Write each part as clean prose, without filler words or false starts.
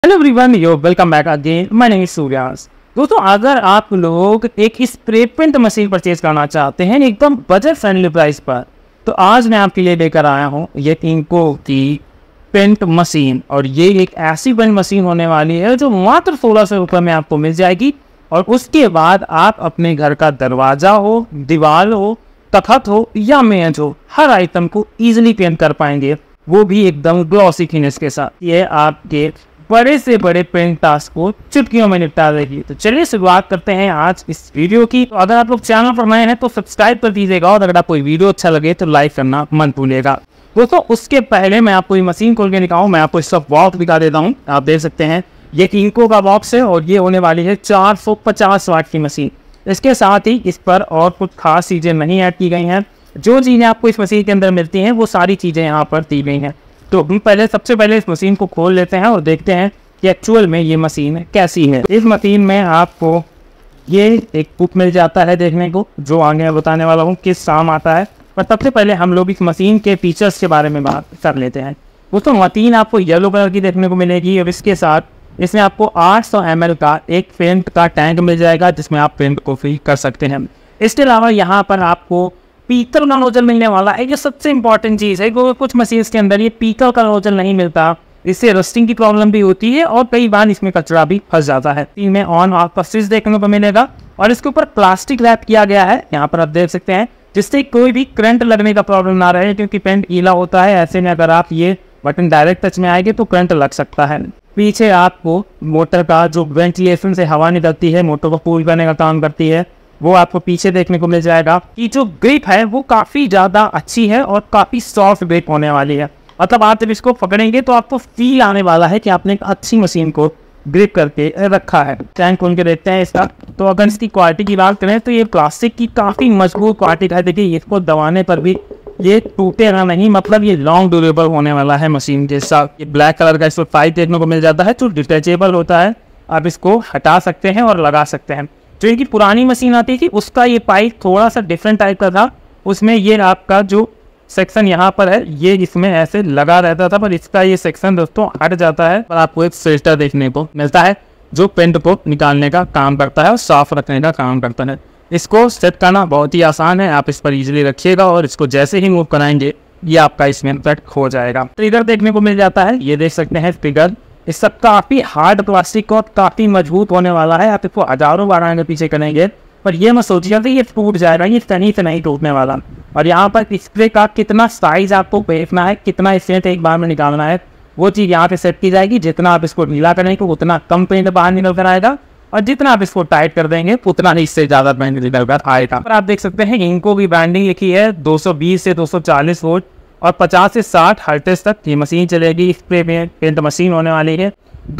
Hello everyone, yo welcome back again. My name is Suryas. दोस्तों, अगर आप लोग एक स्प्रे पेंट मशीन परचेज करना चाहते हैं एकदम बजट फ्रेंडली प्राइस पर, तो आज मैं आपके लिए लेकर आया हूं ये इंको की पेंट मशीन। और ये एक ऐसी पेंट मशीन होने वाली है जो मात्र 1600 रुपये में आपको मिल जाएगी। और उसके बाद आप अपने घर का दरवाजा हो, दीवार हो, तखत हो या मेज हो, हर आइटम को ईजिली पेंट कर पाएंगे, वो भी एकदम ग्लॉसी फिनिश के साथ। ये आपके बड़े से बड़े पेंट टास्क को चुटकियों में निपटा देगी। तो चलिए शुरुआत करते हैं आज इस वीडियो की। तो अगर आप लोग चैनल पर नए हैं तो सब्सक्राइब कर दीजिएगा, और अगर आपको वीडियो अच्छा लगे तो लाइक करना मत भूलिएगा। दोस्तों, उसके पहले मैं आपको ये मशीन खोल के दिखाऊं, मैं आपको इसका बॉक्स दिखा देता हूँ। आप देख सकते हैं ये इंको का बॉक्स है और ये होने वाली है 450 वाट की मशीन। इसके साथ ही इस पर और कुछ खास चीज़ें नहीं ऐड की गई हैं। जो चीज़ें आपको इस मशीन के अंदर मिलती हैं वो सारी चीज़ें यहाँ पर दी गई हैं। तो हम सबसे पहले इस मशीन को खोल लेते हैं और देखते हैं कि एक्चुअल में ये मशीन कैसी है। इस मशीन में आपको ये एक बुक मिल जाता है देखने को, जो आगे मैं बताने वाला हूँ किस काम आता है। पर सबसे पहले हम लोग इस मशीन के फीचर्स के बारे में बात कर लेते हैं। दोस्तों, मशीन आपको येलो कलर की देखने को मिलेगी और इसके साथ इसमें आपको 800 ml का एक पेंट का टैंक मिल जाएगा, जिसमें आप पेंट को फिल कर सकते हैं। इसके अलावा यहाँ पर आपको पीतल का नोजल मिलने वाला है। ये सबसे इंपॉर्टेंट चीज़ है, क्योंकि कुछ मशीन्स के अंदर ये पीतल का नोजल नहीं मिलता, इससे रस्टिंग की प्रॉब्लम भी होती है और कई बार इसमें कचरा भी फंस जाता है। इनमें ऑन ऑफ का स्विच देखने को मिलेगा और इसके ऊपर प्लास्टिक रैप किया गया है, यहाँ पर आप देख सकते हैं, जिससे कोई भी करंट लगने का प्रॉब्लम ना रहे, क्योंकि पेंट गीला होता है। ऐसे में अगर आप ये बटन डायरेक्ट टच में आएंगे तो करंट लग सकता है। पीछे आपको मोटर का जो वेंटिलेशन से हवा निकलती है, मोटर को कूल करने का काम करती है, वो आपको पीछे देखने को मिल जाएगा। कि जो ग्रिप है वो काफ़ी ज़्यादा अच्छी है और काफ़ी सॉफ्ट ग्रिप होने वाली है। मतलब आप जब इसको पकड़ेंगे तो आपको फील आने वाला है कि आपने एक अच्छी मशीन को ग्रिप करके रखा है। टैंक खोल के देखते हैं इसका। तो अगर इसकी क्वालिटी की बात करें तो ये प्लास्टिक की काफ़ी मजबूत क्वालिटी है। देखिए, इसको दबाने पर भी ये टूटेगा नहीं, मतलब ये लॉन्ग ड्यूरेबल होने वाला है मशीन के साथ। ये ब्लैक कलर का इसमें पाइप देखने को मिल जाता है जो डिटेचेबल होता है। आप इसको हटा सकते हैं और लगा सकते हैं। जो इनकी पुरानी मशीन आती थी उसका ये पाइप थोड़ा सा डिफरेंट टाइप का था। उसमें ये आपका जो सेक्शन यहाँ पर है ये इसमें ऐसे लगा रहता था, पर इसका ये सेक्शन दोस्तों हट जाता है और आपको एक फिल्टर देखने को मिलता है जो पेंट को निकालने का काम करता है और साफ रखने का काम करता है। इसको सेट करना बहुत ही आसान है, आप इस पर इजीली रखिएगा और इसको जैसे ही मूव कराएंगे ये आपका इसमें सेट हो जाएगा। ट्रिगर देखने को मिल जाता है, ये देख सकते हैं ट्रिगर। इस सब काफ़ी हार्ड प्लास्टिक और काफ़ी मजबूत होने वाला है। आप इसको हजारों बार आगे पीछे करेंगे पर ये मत सोचिएगा कि ये टूट जाएगा, ये तनी से नहीं टूटने वाला। और यहाँ पर स्प्रे का कितना साइज आपको फेंकना है, कितना स्प्रे एक बार में निकालना है, वो चीज़ यहाँ पे सेट की जाएगी। जितना आप इसको ढीला करेंगे उतना कम पेंट बाहर निकल कर आएगा, और जितना आप इसको टाइट कर देंगे उतना ही इससे ज़्यादा पेंट निकल कर आएगा। पर आप देख सकते हैं इनको भी ब्रांडिंग लिखी है 220 से 240 वोल्ट और 50 से 60 हर्ट्ज तक ये मशीन चलेगी। स्प्रे पेंट मशीन होने वाली है,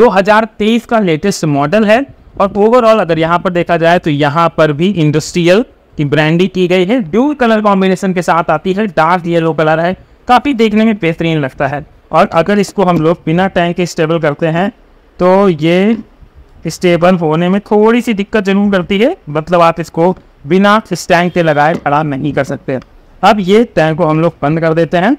2023 का लेटेस्ट मॉडल है। और ओवरऑल अगर यहाँ पर देखा जाए तो यहाँ पर भी इंडस्ट्रियल की ब्रांडिंग की गई है। ड्यूल कलर कॉम्बिनेशन के साथ आती है, डार्क येलो कलर है, काफ़ी देखने में बेहतरीन लगता है। और अगर इसको हम लोग बिना टैंक के स्टेबल करते हैं तो ये स्टेबल होने में थोड़ी सी दिक्कत जरूर करती है, मतलब आप इसको बिना इस टैंक के लगाए खड़ा नहीं कर सकते। अब ये टैंक को हम लोग बंद कर देते हैं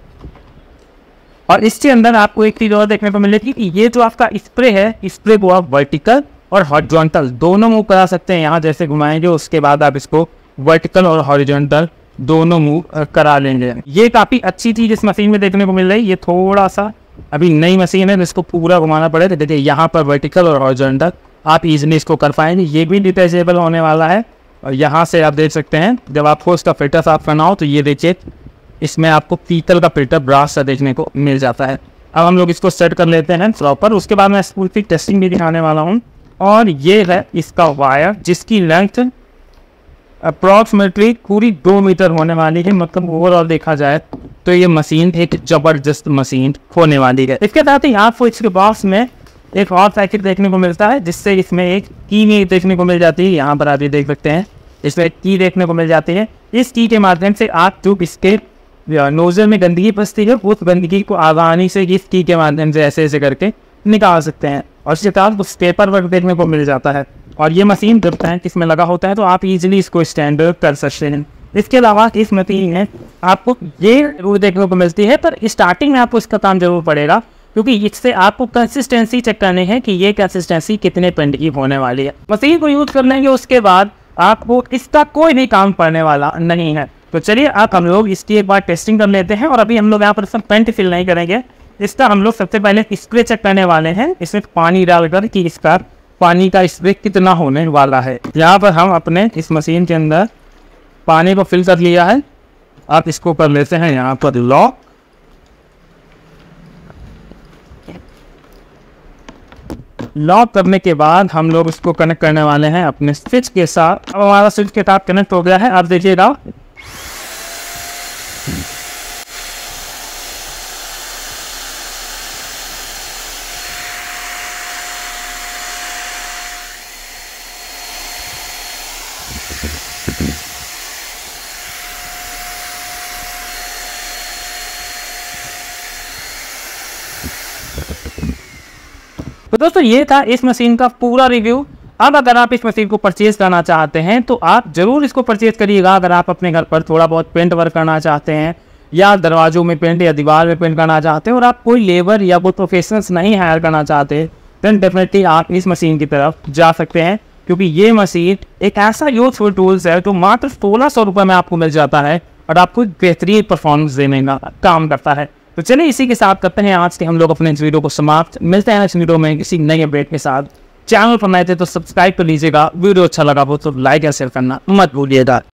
और इसके अंदर आपको एक चीज़ और देखने को मिलेगी कि ये जो आपका स्प्रे है, स्प्रे को आप वर्टिकल और हॉरिजॉन्टल दोनों मूव करा सकते हैं। यहाँ जैसे घुमाएंगे उसके बाद आप इसको वर्टिकल और हॉरिजॉन्टल दोनों मूव करा लेंगे। ये काफ़ी अच्छी चीज़ इस मशीन में देखने को मिल रही है। ये थोड़ा सा अभी नई मशीन है, इसको पूरा घुमाना पड़ेगा। देखिए यहाँ पर वर्टिकल और हॉरिजॉन्टल आप इजीली इसको कर पाएंगे। ये भी डिटेचेबल होने वाला है। और यहाँ से आप देख सकते हैं जब आपको इसका फिल्टर साफ करना हो तो ये देखिए इसमें आपको पीतल का फिल्टर ब्रास सा देखने को मिल जाता है। अब हम लोग इसको सेट कर लेते हैं प्रॉपर, उसके बाद मैं इसकी टेस्टिंग भी दिखाने वाला हूँ। और ये है इसका वायर, जिसकी लेंथ अप्रॉक्सीमेटली पूरी 2 मीटर होने वाली है। मतलब ओवरऑल देखा जाए तो ये मशीन एक ज़बरदस्त मशीन होने वाली है। इसके साथ ही आपको इसके बॉक्स में एक और पैकेट देखने को मिलता है, जिससे इसमें एक की देखने को मिल जाती है। यहाँ पर आप ये देख सकते हैं इसमें की देखने को मिल जाती है। इस की के माध्यम से आप जो इसके नोजल में गंदगी फंसती है उस गंदगी को आसानी से इस की के माध्यम से ऐसे ऐसे करके निकाल सकते हैं। और इसके साथ उस पेपर वर्क देखने को मिल जाता है। और ये मशीन जब टैंक इसमें लगा होता है तो आप इजीली इसको स्टैंड कर सकते हैं। इसके अलावा इस मशीन में आपको ये जरूर देखने को मिलती है, पर स्टार्टिंग में आपको इसका काम जरूर पड़ेगा। क्योंकि इससे आपको कंसिस्टेंसी चेक करनी है कि ये कंसिस्टेंसी कितने पेंट की होने वाली है। मशीन को यूज़ कर लेंगे उसके बाद आपको इसका कोई भी काम पड़ने वाला नहीं है। तो चलिए आप हम लोग इसकी एक बार टेस्टिंग कर लेते हैं। और अभी हम लोग यहाँ पर सब पेंट फिल नहीं करेंगे, इसका हम लोग सबसे पहले स्प्रे चेक करने वाले हैं, इसमें पानी डालकर कि इसका पानी का स्प्रे कितना होने वाला है। यहाँ पर हम अपने इस मशीन के अंदर पानी को फिल कर लिया है। आप इसको कर लेते हैं यहाँ पर लॉक। लॉक करने के बाद हम लोग इसको कनेक्ट करने वाले हैं अपने स्विच के साथ। अब हमारा स्विच के साथ कनेक्ट हो गया है, आप देखिएगा। तो दोस्तों ये था इस मशीन का पूरा रिव्यू। अब अगर आप इस मशीन को परचेज करना चाहते हैं तो आप ज़रूर इसको परचेज करिएगा। अगर आप अपने घर पर थोड़ा बहुत पेंट वर्क करना चाहते हैं या दरवाजों में पेंट या दीवार में पेंट करना चाहते हैं और आप कोई लेबर या कोई प्रोफेशनल्स नहीं हायर करना चाहते, देन डेफिनेटली आप इस मशीन की तरफ जा सकते हैं, क्योंकि ये मशीन एक ऐसा यूजफुल टूल्स है जो मात्र 1600 रुपये में आपको मिल जाता है और आपको बेहतरीन परफॉर्मेंस देने का काम करता है। तो चलिए इसी के साथ करते हैं आज के हम लोग अपने इस वीडियो को समाप्त। मिलते हैं इस वीडियो में किसी नए अपडेट के साथ। चैनल पर नए थे तो सब्सक्राइब कर लीजिएगा, वीडियो अच्छा लगा हो तो लाइक या शेयर करना मत भूलिएगा।